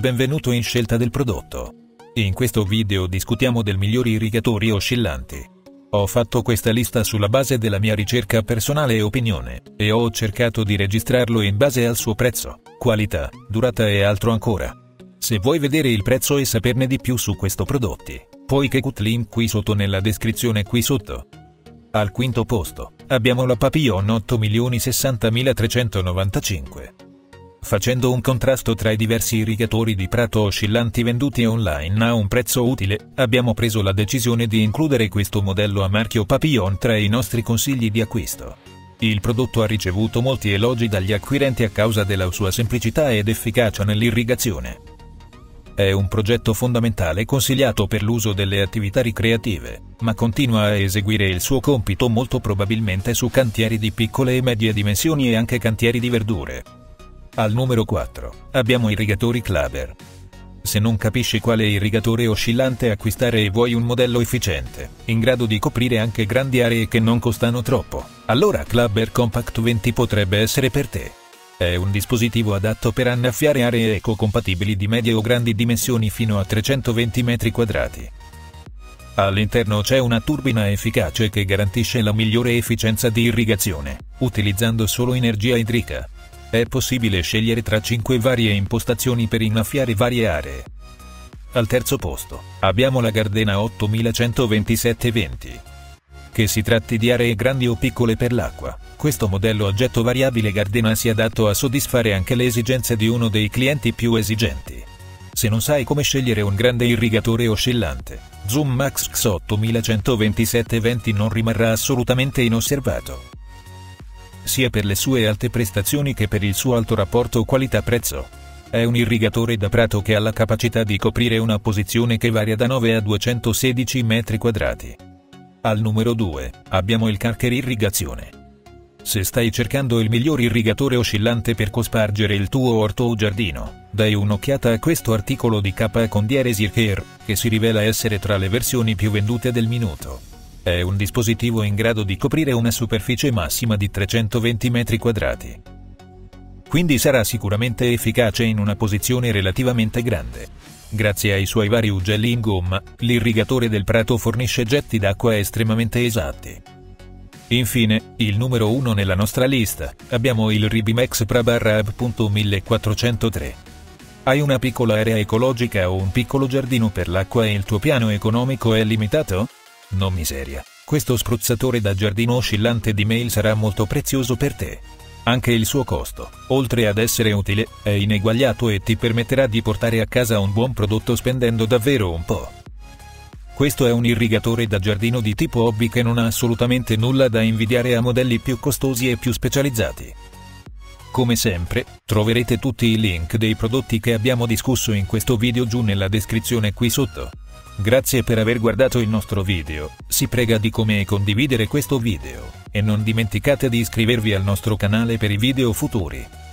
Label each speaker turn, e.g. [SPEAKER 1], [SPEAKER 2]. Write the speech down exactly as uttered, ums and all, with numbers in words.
[SPEAKER 1] benvenuto in Scelta del prodotto. In questo video discutiamo del migliori irrigatori oscillanti. Ho fatto questa lista sulla base della mia ricerca personale e opinione, e ho cercato di registrarlo in base al suo prezzo, qualità, durata e altro ancora. Se vuoi vedere il prezzo e saperne di più su questi prodotti, puoi cliccare il link qui sotto nella descrizione qui sotto. Al quinto posto, abbiamo la Papillon otto milioni sessantamila trecentonovantacinque. Facendo un contrasto tra i diversi irrigatori di prato oscillanti venduti online a un prezzo utile, abbiamo preso la decisione di includere questo modello a marchio Papillon tra i nostri consigli di acquisto. Il prodotto ha ricevuto molti elogi dagli acquirenti a causa della sua semplicità ed efficacia nell'irrigazione. È un progetto fondamentale consigliato per l'uso delle attività ricreative, ma continua a eseguire il suo compito molto probabilmente su cantieri di piccole e medie dimensioni e anche cantieri di verdure. Al numero quattro, abbiamo irrigatori Klaber. Se non capisci quale irrigatore oscillante acquistare e vuoi un modello efficiente, in grado di coprire anche grandi aree che non costano troppo, allora Klaber Compact venti potrebbe essere per te. È un dispositivo adatto per annaffiare aree ecocompatibili di medie o grandi dimensioni fino a trecentoventi metri quadrati. All'interno c'è una turbina efficace che garantisce la migliore efficienza di irrigazione, utilizzando solo energia idrica. È possibile scegliere tra cinque varie impostazioni per innaffiare varie aree. Al terzo posto, abbiamo la Gardena ottomilacentoventisette venti. Che si tratti di aree grandi o piccole per l'acqua, questo modello a getto variabile Gardena si è adatto a soddisfare anche le esigenze di uno dei clienti più esigenti. Se non sai come scegliere un grande irrigatore oscillante, Zoom Max X ottomilacentoventisette venti non rimarrà assolutamente inosservato. Sia per le sue alte prestazioni che per il suo alto rapporto qualità-prezzo. È un irrigatore da prato che ha la capacità di coprire una posizione che varia da nove a duecentosedici metri quadrati. Al numero due, abbiamo il Karcher Irrigazione. Se stai cercando il miglior irrigatore oscillante per cospargere il tuo orto o giardino, dai un'occhiata a questo articolo di K con Dieresir Care, che si rivela essere tra le versioni più vendute del minuto. È un dispositivo in grado di coprire una superficie massima di trecentoventi metri quadrati. Quindi sarà sicuramente efficace in una posizione relativamente grande. Grazie ai suoi vari ugelli in gomma, l'irrigatore del prato fornisce getti d'acqua estremamente esatti. Infine, il numero uno nella nostra lista, abbiamo il Ribimex Prabarab millequattrocentotre. Hai una piccola area ecologica o un piccolo giardino per l'acqua e il tuo piano economico è limitato? Non miseria, questo spruzzatore da giardino oscillante di Mail sarà molto prezioso per te. Anche il suo costo, oltre ad essere utile, è ineguagliato e ti permetterà di portare a casa un buon prodotto spendendo davvero un po'. Questo è un irrigatore da giardino di tipo hobby che non ha assolutamente nulla da invidiare a modelli più costosi e più specializzati. Come sempre, troverete tutti i link dei prodotti che abbiamo discusso in questo video giù nella descrizione qui sotto. Grazie per aver guardato il nostro video, si prega di come e condividere questo video, e non dimenticate di iscrivervi al nostro canale per i video futuri.